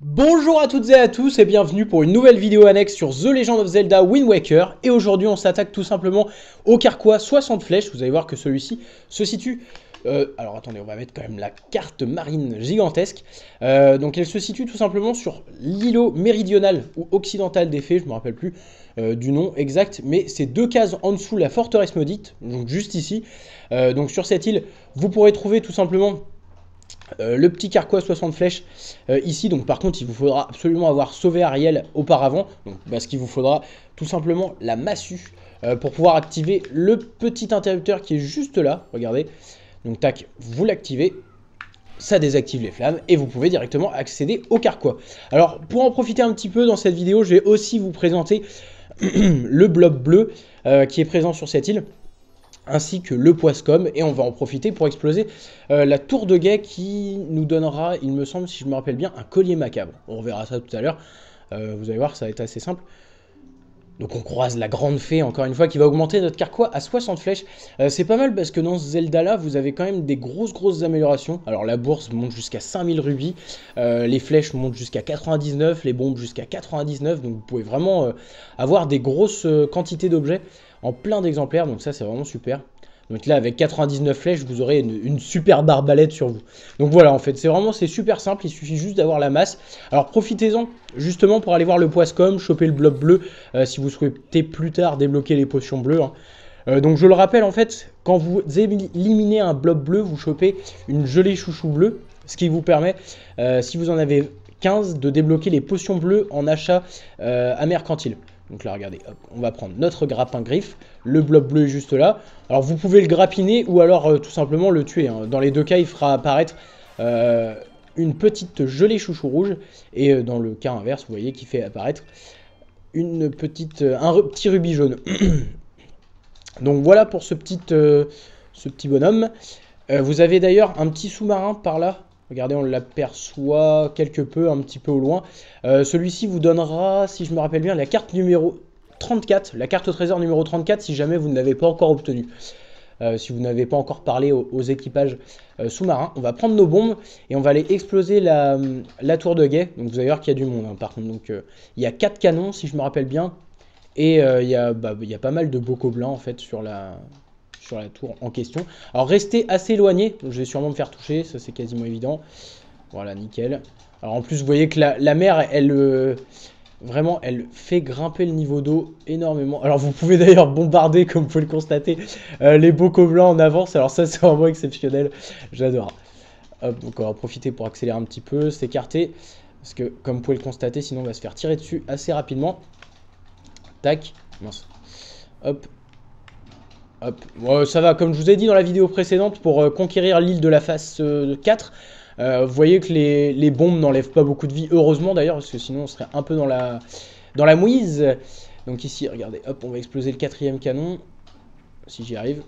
Bonjour à toutes et à tous et bienvenue pour une nouvelle vidéo annexe sur The Legend of Zelda Wind Waker. Et aujourd'hui on s'attaque tout simplement au carquois 60 flèches. Vous allez voir que celui-ci se situe... alors attendez, on va mettre quand même la carte marine gigantesque. Donc elle se situe tout simplement sur l'îlot méridional ou occidental des fées, je ne me rappelle plus du nom exact. Mais c'est deux cases en dessous la forteresse maudite, donc juste ici. Donc sur cette île, vous pourrez trouver tout simplement... le petit carquois 60 flèches ici. Donc par contre il vous faudra absolument avoir sauvé Ariel auparavant, donc, parce qu'il vous faudra tout simplement la massue pour pouvoir activer le petit interrupteur qui est juste là, regardez. Donc tac, vous l'activez, ça désactive les flammes et vous pouvez directement accéder au carquois. Alors pour en profiter un petit peu dans cette vidéo, je vais aussi vous présenter le blob bleu qui est présent sur cette île, ainsi que le poiscom, et on va en profiter pour exploser la tour de guet qui nous donnera, il me semble, si je me rappelle bien, un collier macabre. On reverra ça tout à l'heure, vous allez voir, ça va être assez simple. Donc on croise la grande fée, encore une fois, qui va augmenter notre carquois à 60 flèches. C'est pas mal parce que dans ce Zelda-là, vous avez quand même des grosses améliorations. Alors la bourse monte jusqu'à 5000 rubis, les flèches montent jusqu'à 99, les bombes jusqu'à 99, donc vous pouvez vraiment avoir des grosses quantités d'objets en plein d'exemplaires, donc ça c'est vraiment super. Donc là avec 99 flèches vous aurez une super arbalète sur vous. Donc voilà, en fait c'est super simple, il suffit juste d'avoir la masse. Alors profitez-en justement pour aller voir le poiscom, choper le blob bleu si vous souhaitez plus tard débloquer les potions bleues, hein. Donc je le rappelle, en fait, quand vous éliminez un blob bleu, vous chopez une gelée chouchou bleue, ce qui vous permet, si vous en avez 15, de débloquer les potions bleues en achat à mercantile. Donc là, regardez, hop, on va prendre notre grappin griffe, le blob bleu est juste là. Alors vous pouvez le grappiner ou alors tout simplement le tuer, hein. Dans les deux cas, il fera apparaître une petite gelée chouchou rouge, et dans le cas inverse, vous voyez qu'il fait apparaître un petit rubis jaune. Donc voilà pour ce petit bonhomme. Vous avez d'ailleurs un petit sous-marin par là. Regardez, on l'aperçoit quelque peu, un petit peu au loin. Celui-ci vous donnera, si je me rappelle bien, la carte numéro 34, la carte au trésor numéro 34, si jamais vous ne l'avez pas encore obtenue. Si vous n'avez pas encore parlé aux équipages sous-marins. On va prendre nos bombes et on va aller exploser la tour de guet. Donc vous allez voir qu'il y a du monde, hein, par contre. Donc il y a 4 canons, si je me rappelle bien. Et il y a pas mal de bocaux en fait sur la tour en question. Alors restez assez éloigné, je vais sûrement me faire toucher, ça c'est quasiment évident. Voilà, nickel. Alors en plus vous voyez que la mer, vraiment, elle fait grimper le niveau d'eau énormément. Alors vous pouvez d'ailleurs bombarder, comme vous pouvez le constater, les bocaux blancs en avance. Alors ça c'est vraiment exceptionnel, j'adore. Hop, donc on va profiter pour accélérer un petit peu, s'écarter. Parce que comme vous pouvez le constater, sinon on va se faire tirer dessus assez rapidement. Tac, mince. Hop. Hop. Bon, ça va, comme je vous ai dit dans la vidéo précédente, pour conquérir l'île de la phase 4, vous voyez que les bombes n'enlèvent pas beaucoup de vie, heureusement d'ailleurs, parce que sinon on serait un peu dans la mouise. Donc ici, regardez, hop, on va exploser le 4e canon, si j'y arrive.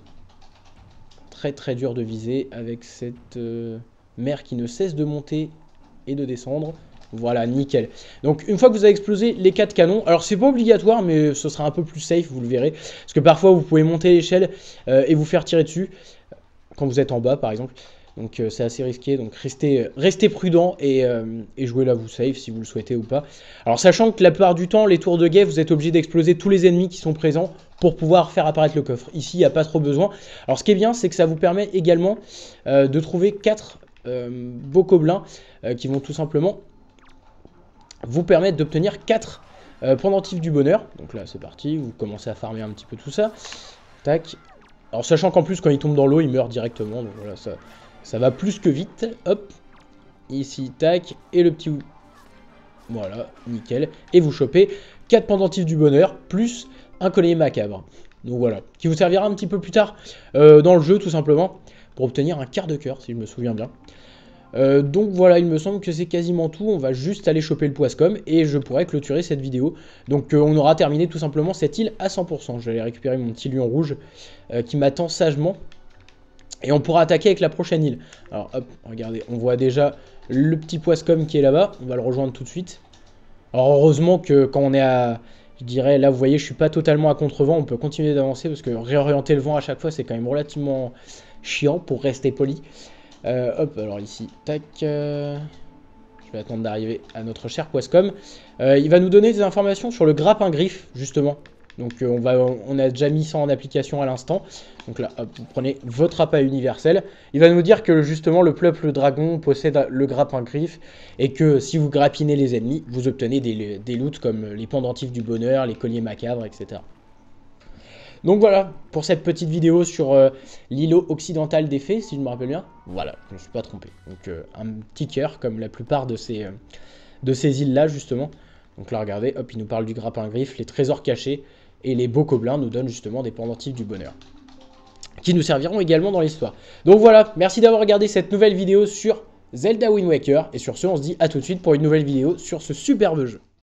Très dur de viser avec cette mer qui ne cesse de monter et de descendre. Voilà, nickel. Donc une fois que vous avez explosé les 4 canons, alors c'est pas obligatoire, mais ce sera un peu plus safe, vous le verrez. Parce que parfois vous pouvez monter l'échelle et vous faire tirer dessus, quand vous êtes en bas par exemple. Donc c'est assez risqué, donc restez prudent et jouez là vous safe si vous le souhaitez ou pas. Alors sachant que la plupart du temps, les tours de guet, vous êtes obligé d'exploser tous les ennemis qui sont présents pour pouvoir faire apparaître le coffre. Ici, il n'y a pas trop besoin. Alors ce qui est bien, c'est que ça vous permet également de trouver 4 bokoblins qui vont tout simplement vous permettre d'obtenir 4 pendentifs du bonheur. Donc là c'est parti, vous commencez à farmer un petit peu tout ça. Tac. Alors sachant qu'en plus quand il tombe dans l'eau il meurt directement. Donc voilà, ça va plus que vite. Hop. Ici, tac. Et le petit... Voilà, nickel. Et vous chopez 4 pendentifs du bonheur plus un collier macabre. Donc voilà, qui vous servira un petit peu plus tard dans le jeu tout simplement. Pour obtenir un quart de cœur si je me souviens bien. Donc voilà, il me semble que c'est quasiment tout. On va juste aller choper le poiscom et je pourrais clôturer cette vidéo. Donc on aura terminé tout simplement cette île à 100%. Je vais aller récupérer mon petit lion rouge qui m'attend sagement. Et on pourra attaquer avec la prochaine île. Alors hop, regardez, on voit déjà le petit poiscom qui est là-bas. On va le rejoindre tout de suite. Alors heureusement que quand on est à... Je dirais, là vous voyez, je suis pas totalement à contre-vent. On peut continuer d'avancer parce que réorienter le vent à chaque fois, c'est quand même relativement chiant pour rester poli. Hop, alors ici, tac. Je vais vais attendre d'arriver à notre cher Quascom. Il va nous donner des informations sur le grappin griffe, justement. Donc on a déjà mis ça en application à l'instant. Donc là, hop, vous prenez votre appât universel. Il va nous dire que justement le peuple dragon possède le grappin griffe. Et que si vous grappinez les ennemis, vous obtenez des loots comme les pendentifs du bonheur, les colliers macabres, etc. Donc voilà, pour cette petite vidéo sur l'îlot occidental des fées, si je me rappelle bien. Voilà, je ne me suis pas trompé. Donc un petit cœur, comme la plupart de ces îles-là, justement. Donc là, regardez, hop, il nous parle du grappin griffe, les trésors cachés. Et les beaux gobelins nous donnent justement des pendentifs du bonheur, qui nous serviront également dans l'histoire. Donc voilà, merci d'avoir regardé cette nouvelle vidéo sur Zelda Wind Waker. Et sur ce, on se dit à tout de suite pour une nouvelle vidéo sur ce superbe jeu.